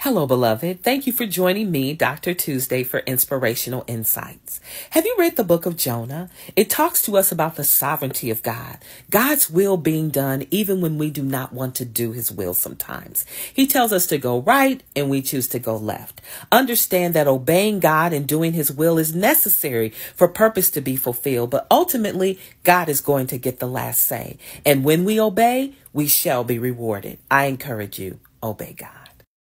Hello, beloved. Thank you for joining me, Dr. Tuesday, for Inspirational Insights. Have you read the book of Jonah? It talks to us about the sovereignty of God, God's will being done even when we do not want to do his will sometimes. He tells us to go right and we choose to go left. Understand that obeying God and doing his will is necessary for purpose to be fulfilled, but ultimately God is going to get the last say. And when we obey, we shall be rewarded. I encourage you, obey God.